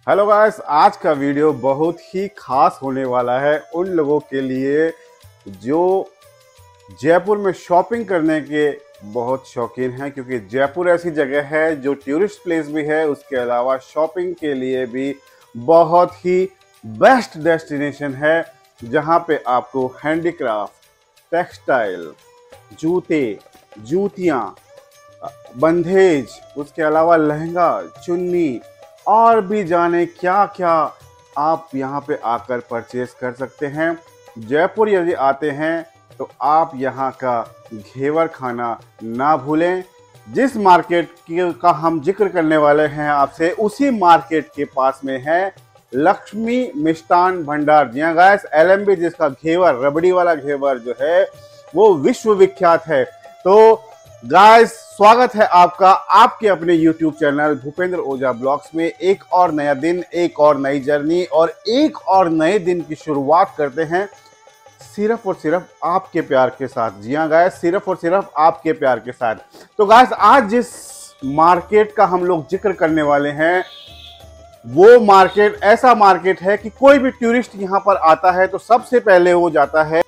Hello guys, आज का video बहुत ही खास होने वाला है उन लोगों के लिए जो जयपुर में शॉपिंग करने के बहुत शौकीन हैं, क्योंकि जयपुर ऐसी जगह है जो टूरिस्ट प्लेस भी है, उसके अलावा शॉपिंग के लिए भी बहुत ही बेस्ट डेस्टिनेशन है, जहां पे आपको हैंडीक्राफ्ट, टेक्सटाइल, जूते, जूतियां, बंधेज, उसके अलावा लहंगा, चुन्नी और भी जाने क्या क्या आप यहाँ पे आकर परचेज कर सकते हैं। जयपुर यदि आते हैं तो आप यहाँ का घेवर खाना ना भूलें। जिस मार्केट का हम जिक्र करने वाले हैं आपसे, उसी मार्केट के पास में है लक्ष्मी मिष्ठान भंडार। जी हाँ गाइस, LMB जिसका घेवर, रबड़ी वाला घेवर जो है वो विश्व विख्यात है। तो गाइस, स्वागत है आपका आपके अपने YouTube channel Bhupendra Ojha blogs में। एक और नया दिन, एक और नई जर्नी और एक और नए दिन की शुरुआत करते हैं सिर्फ और सिर्फ आपके प्यार के साथ। जी हाँ गाइस, सिर्फ और सिर्फ आपके प्यार के साथ। तो गाइस, आज जिस मार्केट का हम लोग जिक्र करने वाले हैं वो मार्केट ऐसा मार्केट है कि कोई भी टूरिस्ट यहाँ पर आता है तो सबसे पहले वो जाता है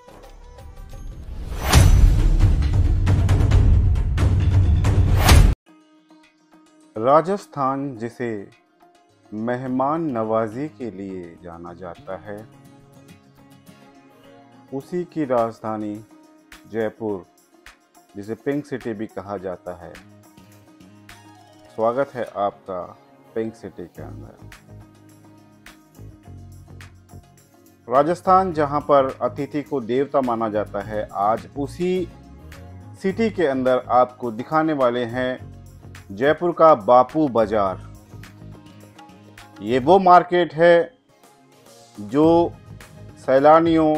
राजस्थान, जिसे मेहमान नवाजी के लिए जाना जाता है। उसी की राजधानी जयपुर, जिसे पिंक सिटी भी कहा जाता है। स्वागत है आपका पिंक सिटी के अंदर। राजस्थान जहां पर अतिथि को देवता माना जाता है, आज उसी सिटी के अंदर आपको दिखाने वाले हैं जयपुर का बापू बाजार। ये वो मार्केट है जो सैलानियों,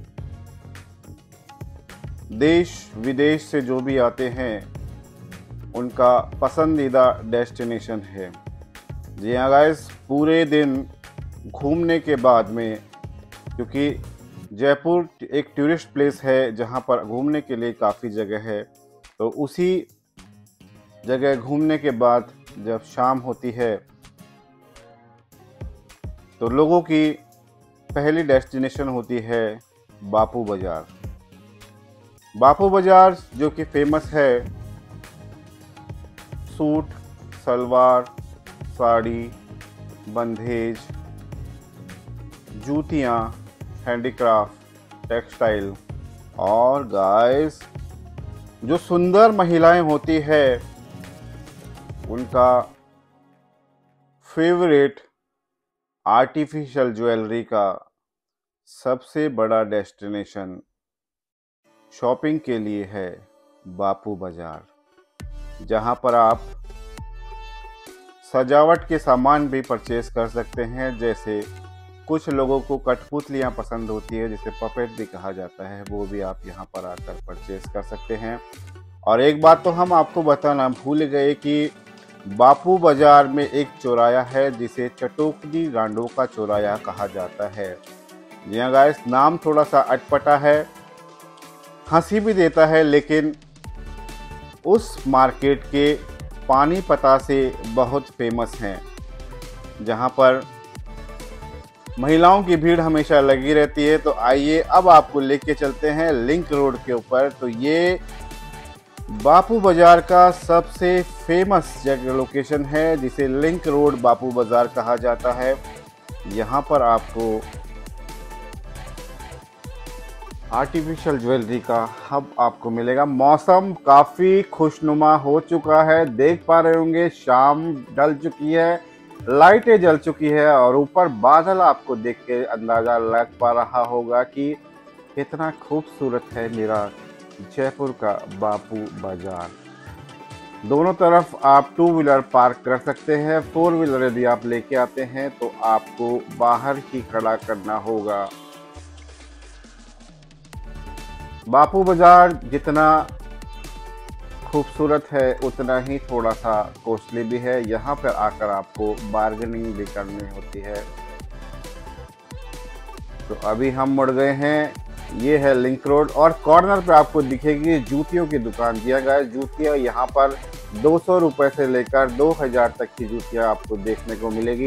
देश विदेश से जो भी आते हैं उनका पसंदीदा डेस्टिनेशन है। जी हाँ गाइस, पूरे दिन घूमने के बाद में, क्योंकि जयपुर एक टूरिस्ट प्लेस है जहाँ पर घूमने के लिए काफ़ी जगह है, तो उसी जगह घूमने के बाद जब शाम होती है तो लोगों की पहली डेस्टिनेशन होती है बापू बाजार। बापू बाजार जो कि फेमस है सूट, सलवार, साड़ी, बंधेज, जूतियाँ, हैंडीक्राफ्ट, टेक्सटाइल और गाइस जो सुंदर महिलाएं होती है उनका फेवरेट आर्टिफिशियल ज्वेलरी का सबसे बड़ा डेस्टिनेशन शॉपिंग के लिए है बापू बाजार, जहां पर आप सजावट के सामान भी परचेज कर सकते हैं। जैसे कुछ लोगों को कठपुतलियां पसंद होती है, जिसे पपेट भी कहा जाता है, वो भी आप यहां पर आकर परचेज कर सकते हैं। और एक बात तो हम आपको बताना भूल गए कि बापू बाजार में एक चौराया है जिसे चटोकडी गांडों का चौराया कहा जाता है। जी हाँ गाइस, नाम थोड़ा सा अटपटा है, हंसी भी देता है, लेकिन उस मार्केट के पानी पता से बहुत फेमस हैं, जहाँ पर महिलाओं की भीड़ हमेशा लगी रहती है। तो आइए अब आपको लेके चलते हैं लिंक रोड के ऊपर। तो ये बापू बाजार का सबसे फेमस जगह लोकेशन है, जिसे लिंक रोड बापू बाजार कहा जाता है। यहाँ पर आपको आर्टिफिशियल ज्वेलरी का हब आपको मिलेगा। मौसम काफ़ी खुशनुमा हो चुका है, देख पा रहे होंगे शाम ढल चुकी है, लाइटें जल चुकी है और ऊपर बादल आपको देख के अंदाज़ा लग पा रहा होगा कि कितना खूबसूरत है मेरा जयपुर का बापू बाजार। दोनों तरफ आप 2 व्हीलर पार्क कर सकते हैं। 4 व्हीलर यदि आप लेके आते हैं तो आपको बाहर ही खड़ा करना होगा। बापू बाजार जितना खूबसूरत है उतना ही थोड़ा सा कॉस्टली भी है। यहाँ पर आकर आपको बार्गेनिंग भी करनी होती है। तो अभी हम मुड़ गए हैं, ये है लिंक रोड और कॉर्नर पे आपको दिखेगी जूतियों की दुकान। दिया गया है जूतियाँ यहाँ पर 200 रुपये से लेकर 2000 तक की जूतियाँ आपको देखने को मिलेगी।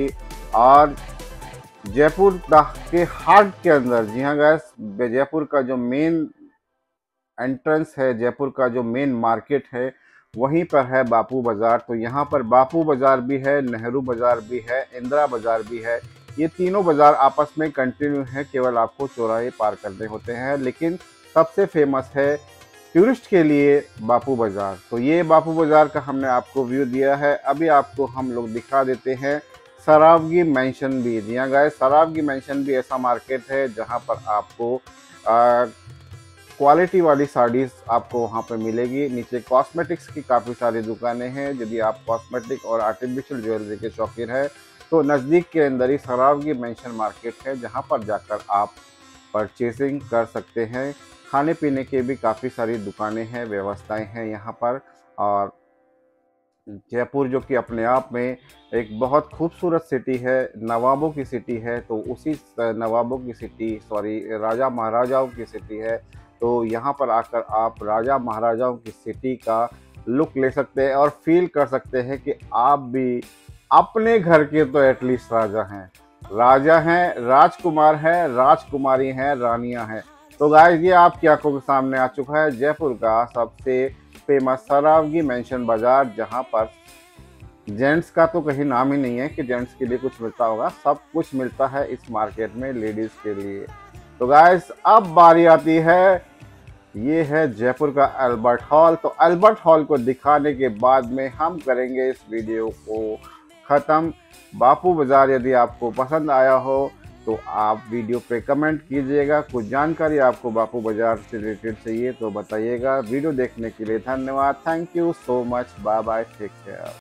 और जयपुर के हार्ट के अंदर, जी हाँ गैस, जयपुर का जो मेन एंट्रेंस है, जयपुर का जो मेन मार्केट है, वहीं पर है बापू बाज़ार। तो यहाँ पर बापू बाज़ार भी है, नेहरू बाज़ार भी है, इंदिरा बाज़ार भी है। ये तीनों बाज़ार आपस में कंटिन्यू है, केवल आपको चौराहे पार करने होते हैं। लेकिन सबसे फेमस है टूरिस्ट के लिए बापू बाज़ार। तो ये बापू बाज़ार का हमने आपको व्यू दिया है। अभी आपको हम लोग दिखा देते हैं सरावगी मेंशन भी। जी हाँ गाइस, सरावगी मेंशन भी ऐसा मार्केट है जहाँ पर आपको क्वालिटी वाली साड़ीज आपको वहाँ पे मिलेगी। नीचे कॉस्मेटिक्स की काफ़ी सारी दुकानें हैं। यदि आप कॉस्मेटिक और आर्टिफिशियल ज्वेलरी के शौकीन हैं तो नज़दीक के अंदर ही सरावगी मेंशन मार्केट है, जहाँ पर जाकर आप परचेसिंग कर सकते हैं। खाने पीने के भी काफ़ी सारी दुकानें हैं, व्यवस्थाएं हैं यहाँ पर। और जयपुर जो कि अपने आप में एक बहुत खूबसूरत सिटी है, नवाबों की सिटी है, तो उसी नवाबों की सिटी, सॉरी, राजा महाराजाओं की सिटी है। तो यहाँ पर आकर आप राजा महाराजाओं की सिटी का लुक ले सकते हैं और फील कर सकते हैं कि आप भी अपने घर के तो एटलीस्ट राजा हैं, राजकुमार हैं, राजकुमारी हैं, रानियां हैं। तो गाइस, ये आपकी आंखों के सामने आ चुका है जयपुर का सबसे फेमस सरावगी मेंशन बाजार, जहां पर जेंट्स का तो कहीं नाम ही नहीं है कि जेंट्स के लिए कुछ मिलता होगा। सब कुछ मिलता है इस मार्केट में लेडीज के लिए। तो गाइस, अब बारी आती है, ये है जयपुर का अल्बर्ट हॉल। तो अल्बर्ट हॉल को दिखाने के बाद में हम करेंगे इस वीडियो को ख़त्म। बापू बाज़ार यदि आपको पसंद आया हो तो आप वीडियो पे कमेंट कीजिएगा। कुछ जानकारी आपको बापू बाज़ार से रिलेटेड चाहिए तो बताइएगा। वीडियो देखने के लिए धन्यवाद। Thank you so much. Bye bye, take care.